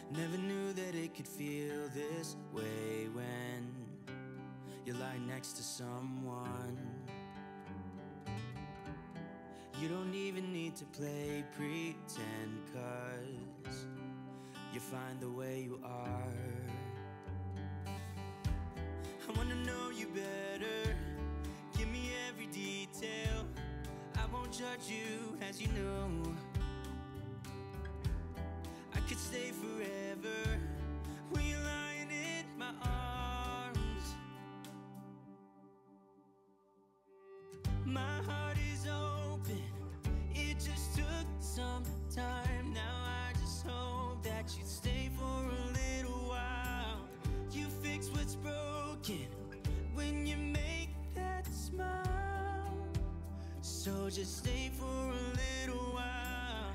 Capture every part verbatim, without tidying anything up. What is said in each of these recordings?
Never knew that it could feel this way when you lie next to someone. You don't even need to play pretend, 'cause you find the way you are. I wanna know you better, give me every detail. I won't judge you, as you know. I could stay forever when you're lying in my arms. My heart is open, it just took some time. Now I just hope that you stay for a little while. You fix what's broken when you make that smile. So just stay for a little while.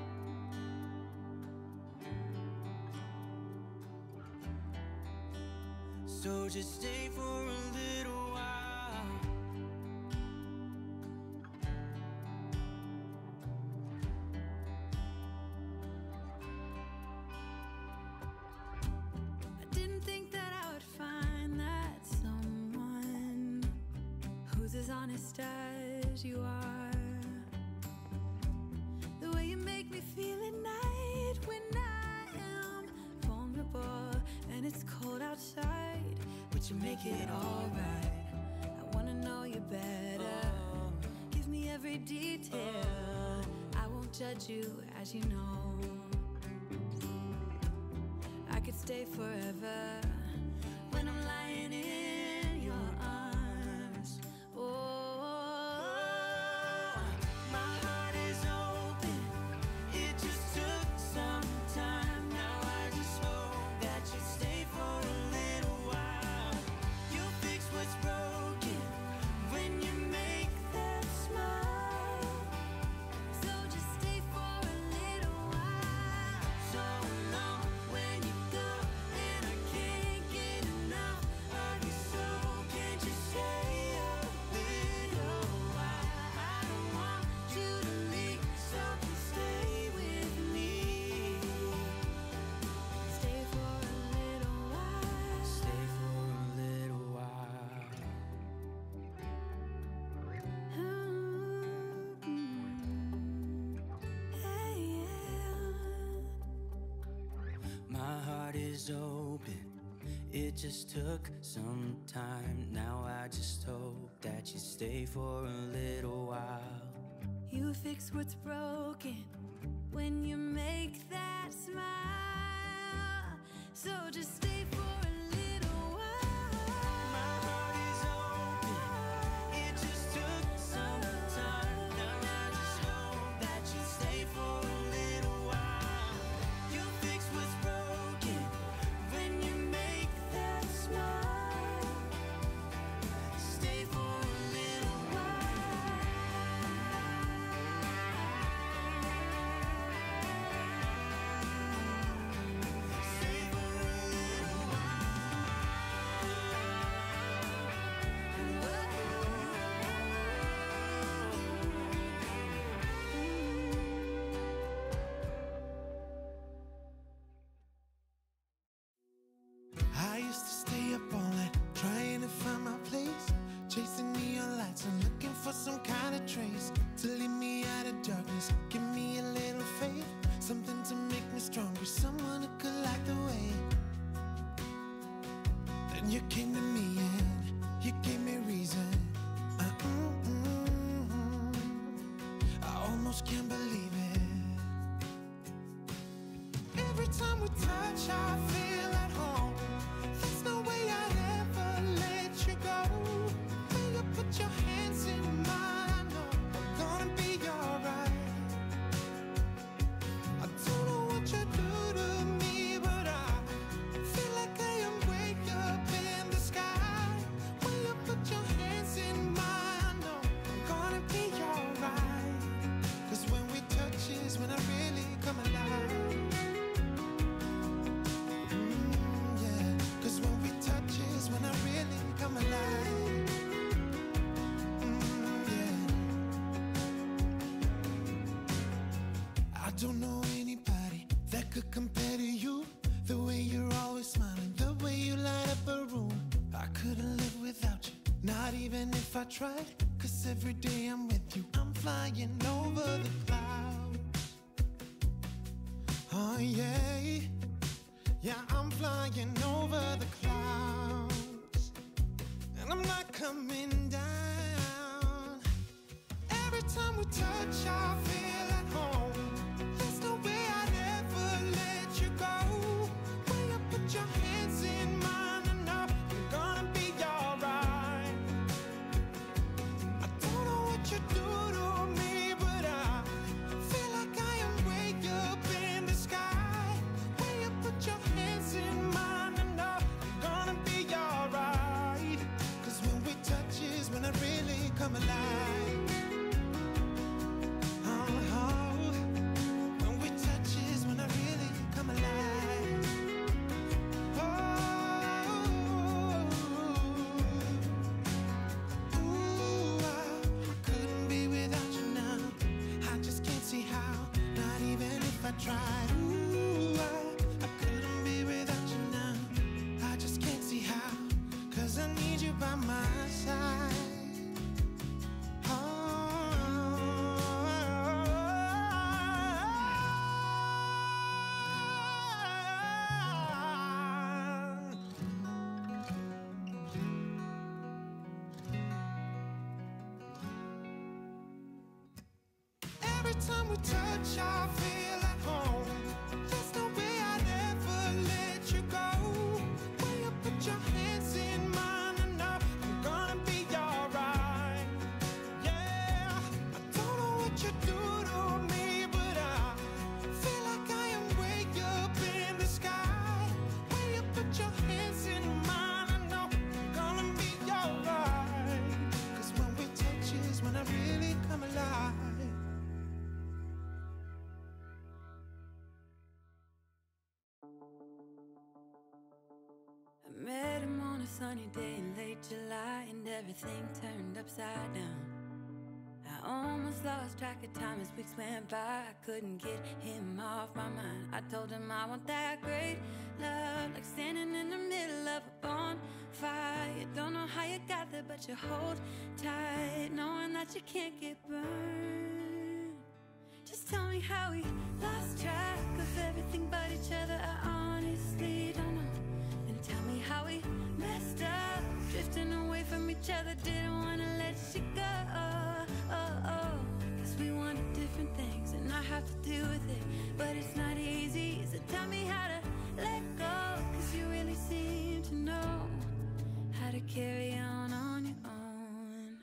So just stay for a little while. I didn't think that I would find that someone who's as honest as you are. The way you make me feel at night when I am vulnerable and it's cold outside, but you make it alright. I wanna know you better, give me every detail. I won't judge you, as you know. I could stay forever when I'm lying in your arms. Oh, My heart is open, it just took some time. Now I just hope that you stay for a little while. You fix what's broken when you make that smile. so just stay for a little while. So long when you go, and I can't get enough of you. So can't you stay a little while? I don't want you to leave, so please stay with me. Stay for a little while. Stay for a little while. Hey, yeah. My heart is open, it just took some time. Now I just hope that you stay for a little while. You fix what's broken when you make that smile. So just stay for a little while. My heart is open, it just took some time. Now I just hope that you stay for a little while. You fix what's broken when you make that smile. Stay for a little while. Stay for a little I used to stay up all night trying to find my place, chasing neon lights and looking for some kind of trace to lead me out of darkness. Give me a little faith, something to make me stronger, someone who could light the way. Then you came to me and you gave me reason. Uh, mm, mm, mm. I almost can't believe it. Every time we touch, I feel at home. There's no way I'd ever let you go. When you put your hands in mine, I know I'm gonna be alright. I don't know what you do to me, but I feel like I am way up in the sky. I tried, cause every day I'm with you, I'm flying over the clouds. Oh yeah, yeah, I'm flying over the clouds, and I'm not coming down. Every time we touch, I feel at home. There's no way I'd ever let you go. When you put your hands in mine, I know you're gonna be alright. I don't know what you do to me, but I feel like I am way up in the sky. When you put your hands in mine, I know you're gonna be alright. Cause when we touch is when I really come alive. Tried. Ooh, I, I couldn't be without you now. I just can't see how, cause I need you by my side. Every time we touch, I feel at home. There's no way I'd ever let you go. When you put your hands in mine, I know I'm gonna be alright. Yeah, I don't know what you do to me, but I feel like I am way up in the sky. When you put your hands in mine, I know I'm gonna be alright. Cause when we touch is when I really come alive. I met him on a sunny day in late July, and everything turned upside down. I almost lost track of time as weeks went by. I couldn't get him off my mind. I told him I want that great love, like standing in the middle of a bonfire. You don't know how you got there, but you hold tight, knowing that you can't get burned. Just tell me how we lost track of everything but each other. I honestly don't know. Tell me how we messed up, drifting away from each other. Didn't wanna let you go, oh, oh. Cause we wanted different things, and I have to deal with it, but it's not easy. So tell me how to let go, cause you really seem to know how to carry on on your own.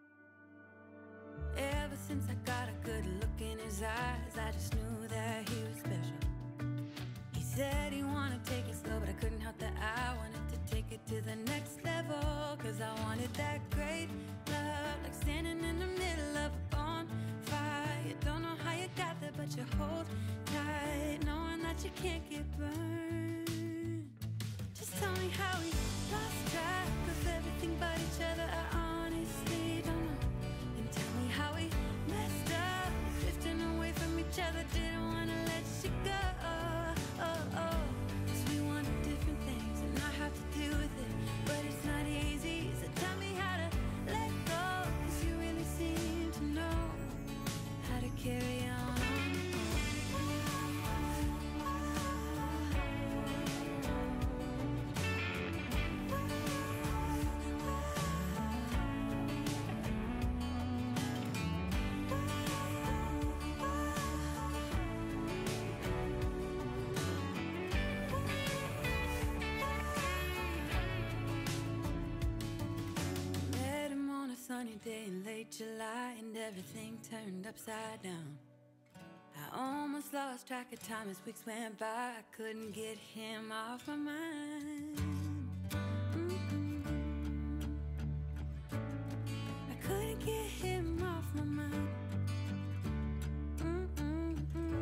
Ever since I got a good look in his eyes, I just knew that he was special. He said he wanted to take it slow, but I couldn't help that I wanted to take it to the next level. Cause I wanted that great love, like standing in the middle of a bonfire. You don't know how you got there, but you hold tight, knowing that you can't get burned. Just tell me how we lost track of everything but each other. I honestly don't know. And tell me how we messed up, drifting away from each other. Didn't wanna let you go, oh, oh. Cause we wanted different things, and I have to deal with it, but it's not easy. So tell me how to let go, cause you really seem to know how to carry on. Sunny day in late July, and everything turned upside down. I almost lost track of time as weeks went by. I couldn't get him off my mind. Mm-mm. I couldn't get him off my mind. Mm-mm-mm.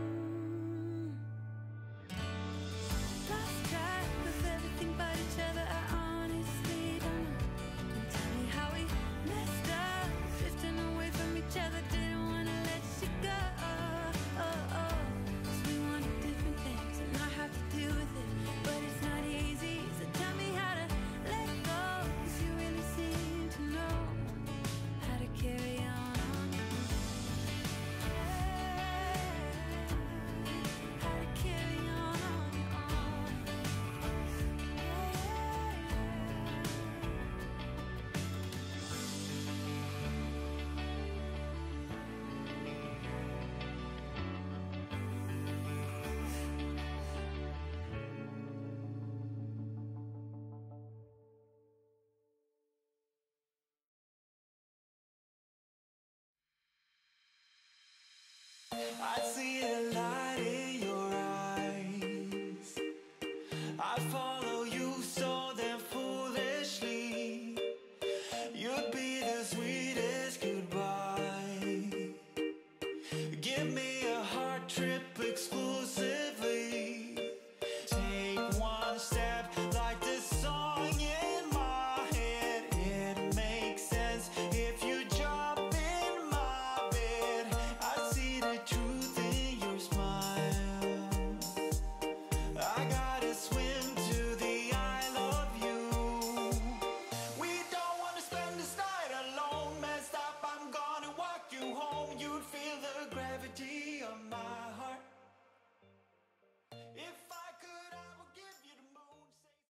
Lost track of everything but each other. I honestly don't know. And tell me how we messed up, drifting away from each other. Didn't wanna let you go, oh, oh. Cause we wanted different things, and I have to deal with it, but it's not easy. So tell me how to let go, cause you really seem to know I see